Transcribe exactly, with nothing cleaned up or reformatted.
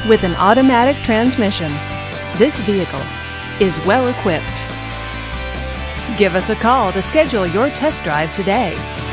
With an automatic transmission, this vehicle is well equipped. Give us a call to schedule your test drive today.